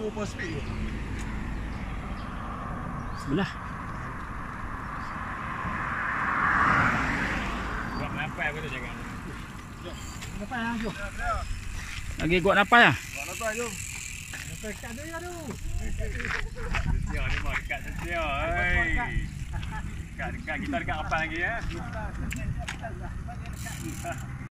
semua pos tu. Sebelah. Buat napai apa tu jangan. Jom. Napai ah, jom. Lagi kuat napai ah. Buat napai jom. Napai kat dia tu. Setia ni mau dekat setia. Dekat kita dekat apa lagi ya?